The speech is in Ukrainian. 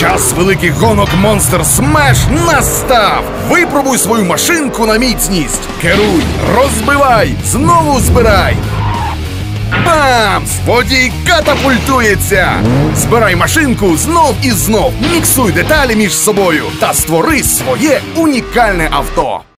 Час великих гонок Monster Smash настав! Випробуй свою машинку на міцність. Керуй, розбивай, знову збирай. Бамс! Водій катапультується! Збирай машинку знов і знов, міксуй деталі між собою та створи своє унікальне авто.